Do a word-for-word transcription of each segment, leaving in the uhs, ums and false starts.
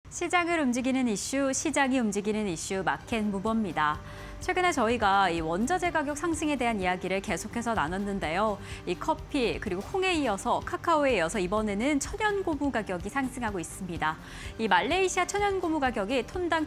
시장을 움직이는 이슈, 시장이 움직이는 이슈 마켓 무버입니다. 최근에 저희가 이 원자재 가격 상승에 대한 이야기를 계속해서 나눴는데요. 이 커피 그리고 콩에 이어서 카카오에 이어서 이번에는 천연고무 가격이 상승하고 있습니다. 이 말레이시아 천연고무 가격이 톤당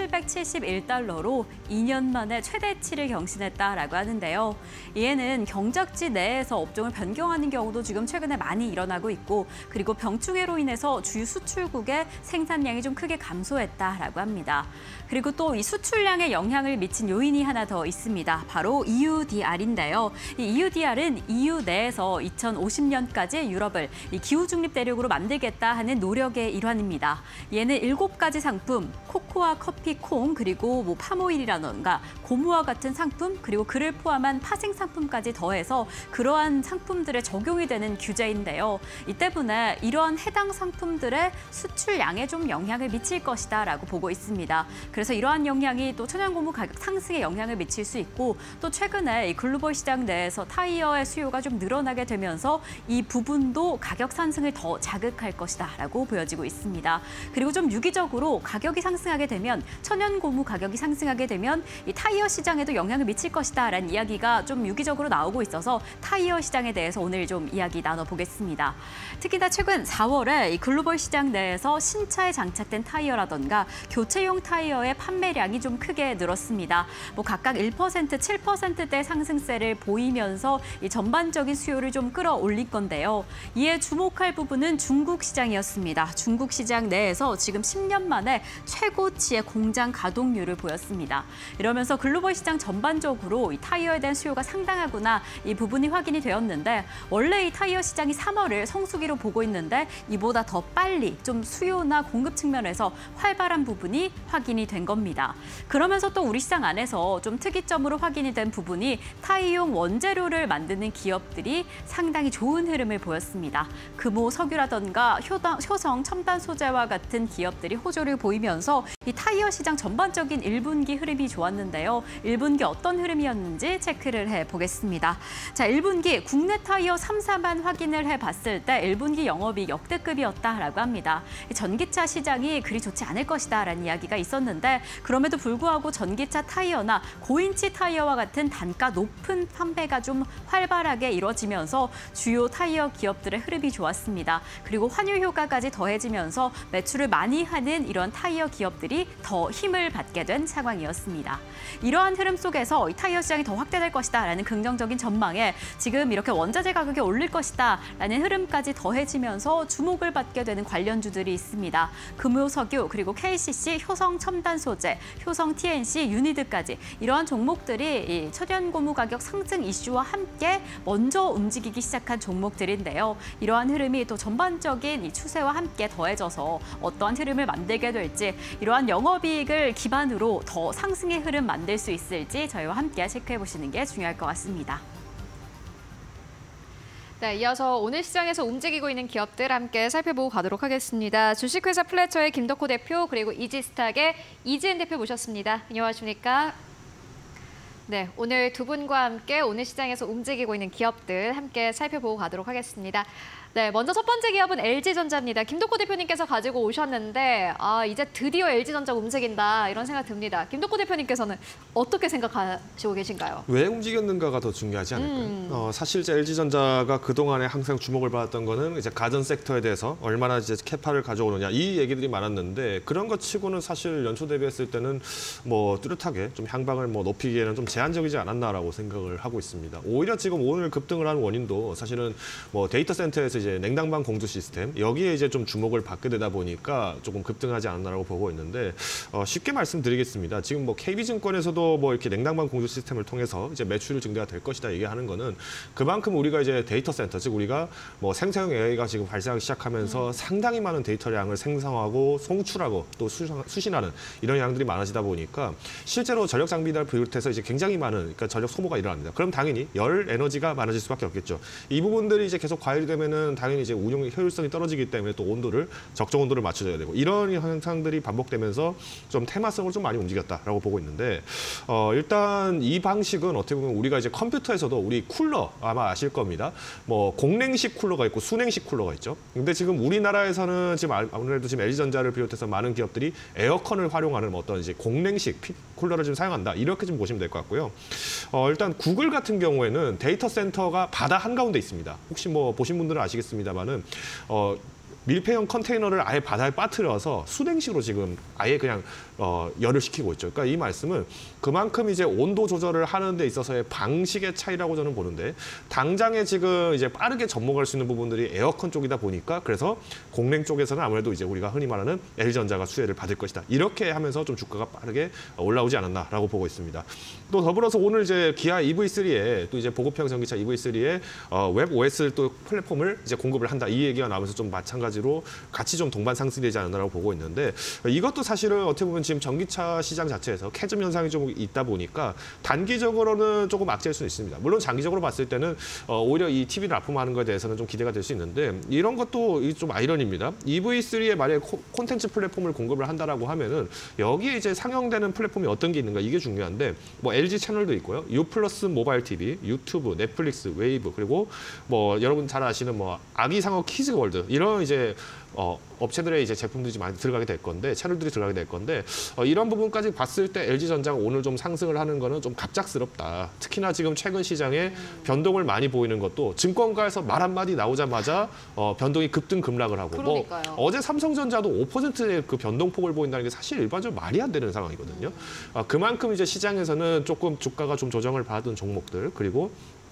천칠백칠십일 달러로 이 년 만에 최대치를 경신했다라고 하는데요. 이에는 경작지 내에서 업종을 변경하는 경우도 지금 최근에 많이 일어나고 있고, 그리고 병충해로 인해서 주요 수출국의 생산량이 좀 크게 감소했다라고 합니다. 그리고 또 이 수출량에 영향을 미친 요인이 하나 더 있습니다. 바로 이유디알인데요. 이 이유디알은 이유 내에서 이천오십 년까지 유럽을 이 기후 중립 대륙으로 만들겠다 하는 노력의 일환입니다. 얘는 일곱 가지 상품, 코코아, 커피, 콩, 그리고 뭐 파모일이라던가 고무와 같은 상품, 그리고 그를 포함한 파생 상품까지 더해서 그러한 상품들에 적용이 되는 규제인데요. 이 때문에 이러한 해당 상품들의 수출량에 좀 영향을 미칠 것이다라고 보고 있습니다. 그래서 이러한 영향이 또 천연고무 가격 상승에 영향을 미칠 수 있고, 또 최근에 이 글로벌 시장 내에서 타이어의 수요가 좀 늘어나게 되면서 이 부분도 가격 상승을 더 자극할 것이다라고 보여지고 있습니다. 그리고 좀 유기적으로 가격이 상승하게 되면, 천연고무 가격이 상승하게 되면 이 타이어 시장에도 영향을 미칠 것이다라는 이야기가 좀 유기적으로 나오고 있어서 타이어 시장에 대해서 오늘 좀 이야기 나눠보겠습니다. 특히나 최근 사월에 이 글로벌 시장 내에서 신차에 장착된 타이어라던가 교체용 타이어의 판매량이 좀 크게 늘었습니다. 뭐 각각 일 퍼센트, 칠 퍼센트대 상승세를 보이면서 이 전반적인 수요를 좀 끌어올릴 건데요. 이에 주목할 부분은 중국 시장이었습니다. 중국 시장 내에서 지금 십 년 만에 최고치의 공장 가동률을 보였습니다. 이러면서 글로벌 시장 전반적으로 이 타이어에 대한 수요가 상당하구나, 이 부분이 확인이 되었는데, 원래 이 타이어 시장이 삼월을 성수기로 보고 있는데 이보다 더 빨리 좀 수요나 공급 측면에서 활발한 부분이 확인이 된 겁니다. 그러면서 또 우리 시장 안에서 좀 특이점으로 확인이 된 부분이 타이용 원재료를 만드는 기업들이 상당히 좋은 흐름을 보였습니다. 금호, 석유라던가 효성, 첨단 소재와 같은 기업들이 호조를 보이면서 이 타이어 시장 전반적인 일 분기 흐름이 좋았는데요. 일 분기 어떤 흐름이었는지 체크를 해보겠습니다. 자, 일 분기 국내 타이어 삼 사만 확인을 해봤을 때 일 분기 영업이 역대급이었다라고 합니다. 전기차 시장이 그리 좋지 않을 것이다라는 이야기가 있었는데, 그럼에도 불구하고 전기차 타이어나 고인치 타이어와 같은 단가 높은 판매가 좀 활발하게 이루어지면서 주요 타이어 기업들의 흐름이 좋았습니다. 그리고 환율 효과까지 더해지면서 매출을 많이 하는 이런 타이어 기업들이 더 힘을 받게 된 상황이었습니다. 이러한 흐름 속에서 이 타이어 시장이 더 확대될 것이다라는 긍정적인 전망에 지금 이렇게 원자재 가격이 오를 것이다라는 흐름까지 더해지면서 주목을 받게 되는 관련주들이 있습니다. 금호석유, 그리고 케이씨씨, 효성 첨단 소재, 효성 티엔씨, 유니드까지 이러한 종목들이 이 천연고무 가격 상승 이슈와 함께 먼저 움직이기 시작한 종목들인데요. 이러한 흐름이 또 전반적인 이 추세와 함께 더해져서 어떠한 흐름을 만들게 될지, 이러한 영업이익을 기반으로 더 상승의 흐름 만들 수 있을지 저희와 함께 체크해보시는 게 중요할 것 같습니다. 네, 이어서 오늘 시장에서 움직이고 있는 기업들 함께 살펴보고 가도록 하겠습니다. 주식회사 플래처의 김덕호 대표, 그리고 이지스탁의 이지은 대표 모셨습니다. 안녕하십니까? 네, 오늘 두 분과 함께 오늘 시장에서 움직이고 있는 기업들 함께 살펴보고 가도록 하겠습니다. 네, 먼저 첫 번째 기업은 엘지전자입니다. 김덕호 대표님께서 가지고 오셨는데, 아, 이제 드디어 엘지전자 움직인다, 이런 생각 듭니다. 김덕호 대표님께서는 어떻게 생각하시고 계신가요? 왜 움직였는가가 더 중요하지 않을까요? 음. 어, 사실 이제 엘지전자가 그동안에 항상 주목을 받았던 거는 이제 가전 섹터에 대해서 얼마나 이제 캐파를 가져오느냐, 이 얘기들이 많았는데, 그런 것 치고는 사실 연초 대비했을 때는 뭐 뚜렷하게 좀 향방을 뭐 높이기에는 좀 제한적이지 않았나라고 생각을 하고 있습니다. 오히려 지금 오늘 급등을 한 원인도 사실은 뭐 데이터 센터에서 이제 냉난방 공조 시스템, 여기에 이제 좀 주목을 받게 되다 보니까 조금 급등하지 않았나라고 보고 있는데, 어, 쉽게 말씀드리겠습니다. 지금 뭐 케이비증권에서도 뭐 이렇게 냉난방 공조 시스템을 통해서 이제 매출 증대가 될 것이다 얘기하는 거는 그만큼 우리가 이제 데이터 센터, 즉 우리가 뭐 생성형 에이아이가 지금 발생하기 시작하면서 음. 상당히 많은 데이터량을 생성하고 송출하고 또 수신하는 이런 양들이 많아지다 보니까 실제로 전력 장비를 비롯해서 이제 굉장히 많은, 그러니까 전력 소모가 일어납니다. 그럼 당연히 열 에너지가 많아질 수밖에 없겠죠. 이 부분들이 이제 계속 과열이 되면은 되면 당연히 이제 운용 효율성이 떨어지기 때문에 또 온도를 적정 온도를 맞춰줘야 되고 이런 현상들이 반복되면서 좀 테마성을 좀 많이 움직였다라고 보고 있는데 어, 일단 이 방식은 어떻게 보면 우리가 이제 컴퓨터에서도 우리 쿨러 아마 아실 겁니다. 뭐 공냉식 쿨러가 있고 수냉식 쿨러가 있죠. 근데 지금 우리나라에서는 지금 아무래도 지금 엘지전자를 비롯해서 많은 기업들이 에어컨을 활용하는 뭐 어떤 이제 공냉식 쿨러를 좀 사용한다 이렇게 좀 보시면 될 것 같고요. 어, 일단 구글 같은 경우에는 데이터 센터가 바다 한가운데 있습니다. 혹시 뭐 보신 분들은 아시겠습니다만은 어, 밀폐형 컨테이너를 아예 바다에 빠뜨려서 수냉식으로 지금 아예 그냥 어, 열을 식히고 있죠. 그러니까 이 말씀은 그만큼 이제 온도 조절을 하는 데 있어서의 방식의 차이라고 저는 보는데 당장에 지금 이제 빠르게 접목할 수 있는 부분들이 에어컨 쪽이다 보니까 그래서 공냉 쪽에서는 아무래도 이제 우리가 흔히 말하는 엘지전자가 수혜를 받을 것이다. 이렇게 하면서 좀 주가가 빠르게 올라오지 않았나라고 보고 있습니다. 또 더불어서 오늘 이제 기아 이브이 쓰리에 또 이제 보급형 전기차 이브이 쓰리에 어, 웹 오에스 또 플랫폼을 이제 공급을 한다. 이 얘기가 나오면서 좀 마찬가지로 같이 좀 동반 상승되지 않았나라고 보고 있는데 이것도 사실은 어떻게 보면 지금 전기차 시장 자체에서 캐즘 현상이 좀 있다 보니까 단기적으로는 조금 악재일 수 있습니다. 물론 장기적으로 봤을 때는 어, 오히려 이 티비를 납품하는 것에 대해서는 좀 기대가 될 수 있는데 이런 것도 좀 아이러니입니다. 이브이 쓰리에 만약에 콘텐츠 플랫폼을 공급을 한다라고 하면은 여기에 이제 상용되는 플랫폼이 어떤 게 있는가 이게 중요한데 뭐 엘지 채널도 있고요. U 플러스 모바일 티비, 유튜브, 넷플릭스, 웨이브 그리고 뭐 여러분 잘 아시는 뭐 아기상어 키즈월드 이런 이제 어, 업체들의 이제 제품들이 많이 들어가게 될 건데 채널들이 들어가게 될 건데 어, 이런 부분까지 봤을 때 엘지전자가 오늘 좀 상승을 하는 거는 좀 갑작스럽다. 특히나 지금 최근 시장에 음. 변동을 많이 보이는 것도 증권가에서 말 한마디 나오자마자 어, 변동이 급등 급락을 하고 그러니까요. 뭐 어제 삼성전자도 오 퍼센트의 그 변동폭을 보인다는 게 사실 일반적으로 말이 안 되는 상황이거든요. 음. 어, 그만큼 이제 시장에서는 조금 주가가 좀 조정을 받은 종목들 그리고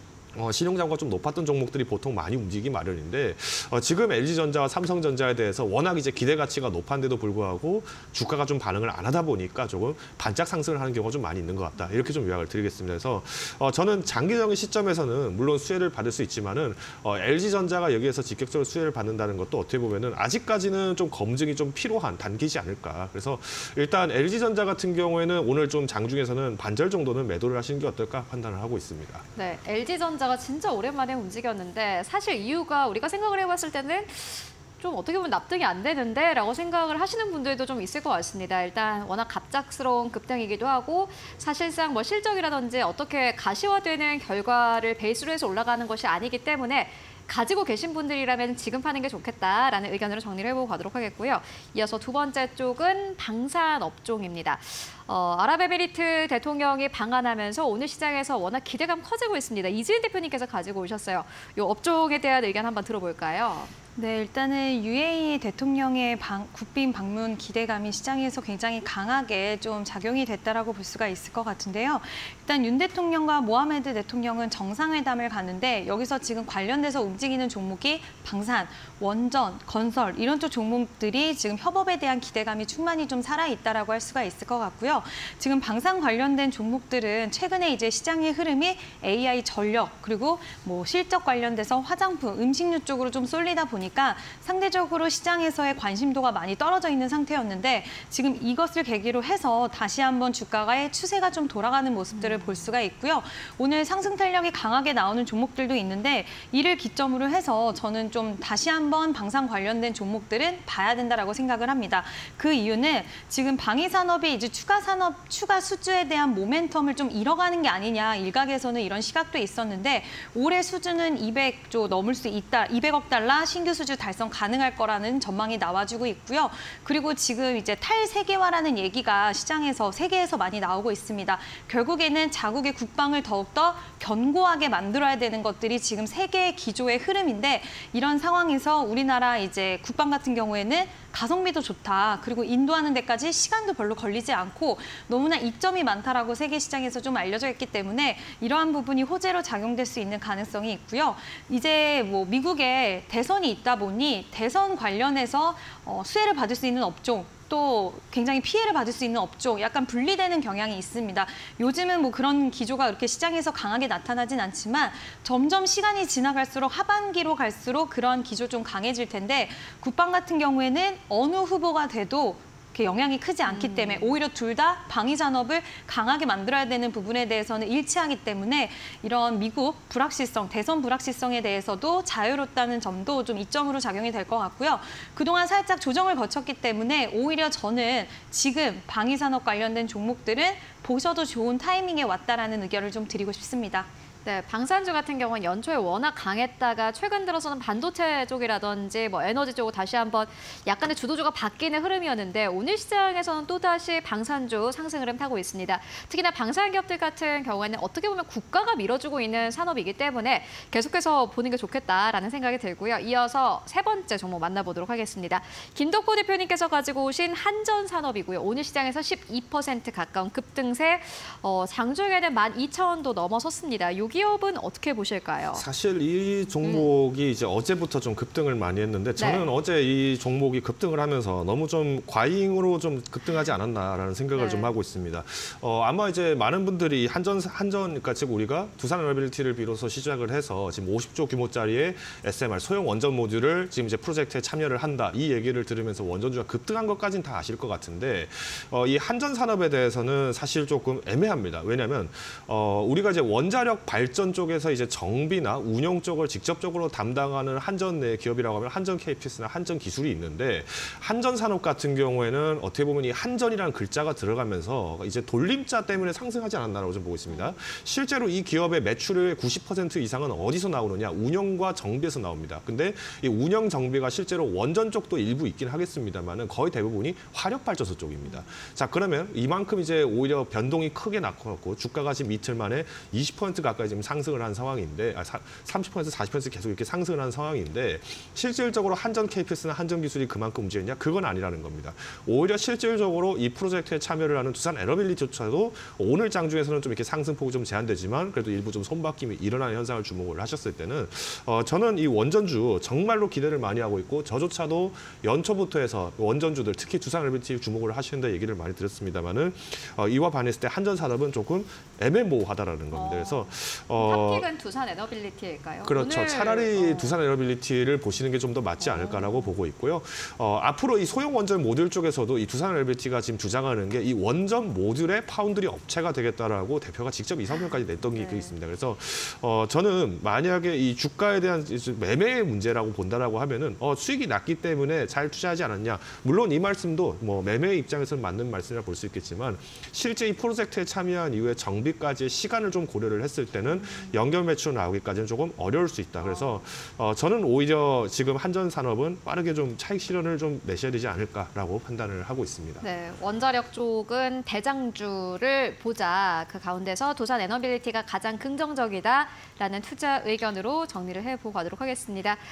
어, 신용장과 좀 높았던 종목들이 보통 많이 움직이기 마련인데 어, 지금 엘지전자와 삼성전자에 대해서 워낙 이제 기대 가치가 높은데도 불구하고 주가가 좀 반응을 안 하다 보니까 조금 반짝 상승을 하는 경우가 좀 많이 있는 것 같다. 이렇게 좀 요약을 드리겠습니다. 그래서 어, 저는 장기적인 시점에서는 물론 수혜를 받을 수 있지만은 어, 엘지전자가 여기에서 직격적으로 수혜를 받는다는 것도 어떻게 보면은 아직까지는 좀 검증이 좀 필요한 단기지 않을까. 그래서 일단 엘지전자 같은 경우에는 오늘 좀 장중에서는 반절 정도는 매도를 하시는 게 어떨까 판단을 하고 있습니다. 네, 엘지전자 가 진짜 오랜만에 움직였는데 사실 이유가 우리가 생각을 해봤을 때는 좀 어떻게 보면 납득이 안 되는데 라고 생각을 하시는 분들도 좀 있을 것 같습니다. 일단 워낙 갑작스러운 급등이기도 하고 사실상 뭐 실적이라든지 어떻게 가시화되는 결과를 베이스로 해서 올라가는 것이 아니기 때문에 가지고 계신 분들이라면 지금 파는 게 좋겠다라는 의견으로 정리를 해보고 가도록 하겠고요. 이어서 두 번째 쪽은 방산 업종입니다. 어, 아랍에미리트 대통령이 방한하면서 오늘 시장에서 워낙 기대감 커지고 있습니다. 이지은 대표님께서 가지고 오셨어요. 이 업종에 대한 의견 한번 들어볼까요? 네, 일단은 유에이 대통령의 방, 국빈 방문 기대감이 시장에서 굉장히 강하게 좀 작용이 됐다라고 볼 수가 있을 것 같은데요. 일단 윤 대통령과 모하메드 대통령은 정상회담을 가는데 여기서 지금 관련돼서 움직이는 종목이 방산, 원전, 건설 이런 쪽 종목들이 지금 협업에 대한 기대감이 충만히 좀 살아있다라고 할 수가 있을 것 같고요. 지금 방산 관련된 종목들은 최근에 이제 시장의 흐름이 에이아이 전력 그리고 뭐 실적 관련돼서 화장품, 음식료 쪽으로 좀 쏠리다 보니까 상대적으로 시장에서의 관심도가 많이 떨어져 있는 상태였는데 지금 이것을 계기로 해서 다시 한번 주가의 추세가 좀 돌아가는 모습들을 볼 수가 있고요. 오늘 상승 탄력이 강하게 나오는 종목들도 있는데 이를 기점으로 해서 저는 좀 다시 한번 방산 관련된 종목들은 봐야 된다라고 생각을 합니다. 그 이유는 지금 방위 산업이 이제 추가 산업, 추가 수주에 대한 모멘텀을 좀 잃어가는 게 아니냐 일각에서는 이런 시각도 있었는데 올해 수주는 이백조 넘을 수 있다, 이백억 달러 신규 수주 달성 가능할 거라는 전망이 나와주고 있고요. 그리고 지금 이제 탈세계화라는 얘기가 시장에서 세계에서 많이 나오고 있습니다. 결국에는 자국의 국방을 더욱더 견고하게 만들어야 되는 것들이 지금 세계의 기조의 흐름인데 이런 상황에서 우리나라 이제 국방 같은 경우에는 가성비도 좋다. 그리고 인도하는 데까지 시간도 별로 걸리지 않고 너무나 이점이 많다라고 세계 시장에서 좀 알려져 있기 때문에 이러한 부분이 호재로 작용될 수 있는 가능성이 있고요. 이제 뭐 미국에 대선이 있다 보니 대선 관련해서 어, 수혜를 받을 수 있는 업종 또 굉장히 피해를 받을 수 있는 업종 약간 분리되는 경향이 있습니다. 요즘은 뭐 그런 기조가 이렇게 시장에서 강하게 나타나진 않지만 점점 시간이 지나갈수록 하반기로 갈수록 그런 기조 좀 강해질 텐데 국방 같은 경우에는 어느 후보가 돼도 그렇게 영향이 크지 않기 때문에 오히려 둘 다 방위 산업을 강하게 만들어야 되는 부분에 대해서는 일치하기 때문에 이런 미국 불확실성, 대선 불확실성에 대해서도 자유롭다는 점도 좀 이점으로 작용이 될 것 같고요. 그동안 살짝 조정을 거쳤기 때문에 오히려 저는 지금 방위 산업 관련된 종목들은 보셔도 좋은 타이밍에 왔다라는 의견을 좀 드리고 싶습니다. 네, 방산주 같은 경우는 연초에 워낙 강했다가 최근 들어서는 반도체 쪽이라든지 뭐 에너지 쪽으로 다시 한번 약간의 주도주가 바뀌는 흐름이었는데 오늘 시장에서는 또다시 방산주 상승 흐름 타고 있습니다. 특히나 방산기업들 같은 경우에는 어떻게 보면 국가가 밀어주고 있는 산업이기 때문에 계속해서 보는 게 좋겠다라는 생각이 들고요. 이어서 세 번째 종목 만나보도록 하겠습니다. 김덕호 대표님께서 가지고 오신 한전산업이고요. 오늘 시장에서 십이 퍼센트 가까운 급등세, 어, 장중에는 만 이천 원도 넘어섰습니다. 이 기업은 어떻게 보실까요? 사실 이 종목이 음. 이제 어제부터 좀 급등을 많이 했는데 저는 네. 어제 이 종목이 급등을 하면서 너무 좀 과잉으로 좀 급등하지 않았나라는 생각을 네. 좀 하고 있습니다. 어, 아마 이제 많은 분들이 한전 한전 그러니까 즉 우리가 두산 에너빌리티를 비로소 시작을 해서 지금 오십조 규모짜리의 에스엠알 소형 원전 모듈을 지금 이제 프로젝트에 참여를 한다 이 얘기를 들으면서 원전주가 급등한 것까지는 다 아실 것 같은데 어, 이 한전 산업에 대해서는 사실 조금 애매합니다. 왜냐하면 어, 우리가 이제 원자력 발 발전 쪽에서 이제 정비나 운영 쪽을 직접적으로 담당하는 한전 내 기업이라고 하면 한전 케이피에스나 한전 기술이 있는데 한전 산업 같은 경우에는 어떻게 보면 이 한전이라는 글자가 들어가면서 이제 돌림자 때문에 상승하지 않았나라고 좀 보고 있습니다. 실제로 이 기업의 매출의 구십 퍼센트 이상은 어디서 나오느냐? 운영과 정비에서 나옵니다. 근데 이 운영 정비가 실제로 원전 쪽도 일부 있긴 하겠습니다만은 거의 대부분이 화력 발전소 쪽입니다. 자, 그러면 이만큼 이제 오히려 변동이 크게 나타났고 주가가 지금 이틀 만에 이십 퍼센트 가까이 지금 상승을 한 상황인데 아, 삼십 퍼센트, 사십 퍼센트 계속 이렇게 상승을 한 상황인데 실질적으로 한전 케이피에스나 한전 기술이 그만큼 움직였냐? 그건 아니라는 겁니다. 오히려 실질적으로 이 프로젝트에 참여를 하는 두산 에너빌리티조차도 오늘 장중에서는 좀 이렇게 상승폭이 좀 제한되지만 그래도 일부 좀 손바뀜이 일어나는 현상을 주목을 하셨을 때는 어, 저는 이 원전주 정말로 기대를 많이 하고 있고 저조차도 연초부터 해서 원전주들 특히 두산 에너빌리티 주목을 하시는데 얘기를 많이 들었습니다만은 어, 이와 반했을 때 한전 산업은 조금 애매모호하다라는 겁니다. 그래서 어, 탑픽은 두산 에너빌리티일까요? 그렇죠. 오늘, 차라리 어... 두산 에너빌리티를 보시는 게 좀 더 맞지 않을까라고 어... 보고 있고요. 어, 앞으로 이 소형 원전 모듈 쪽에서도 이 두산 에너빌리티가 지금 주장하는 게 이 원전 모듈의 파운드리 업체가 되겠다라고 대표가 직접 이사표까지 냈던 게 네. 있습니다. 그래서 어, 저는 만약에 이 주가에 대한 매매의 문제라고 본다라고 하면은 어, 수익이 낮기 때문에 잘 투자하지 않았냐. 물론 이 말씀도 뭐 매매 입장에서는 맞는 말씀이라 볼 수 있겠지만 실제 이 프로젝트에 참여한 이후에 정비까지의 시간을 좀 고려를 했을 때는 연결 매출 나오기까지는 조금 어려울 수 있다. 그래서 어, 저는 오히려 지금 한전 산업은 빠르게 좀 차익 실현을 좀 내셔야 되지 않을까라고 판단을 하고 있습니다. 네, 원자력 쪽은 대장주를 보자. 그 가운데서 두산 에너빌리티가 가장 긍정적이다라는 투자 의견으로 정리를 해보고 가도록 하겠습니다.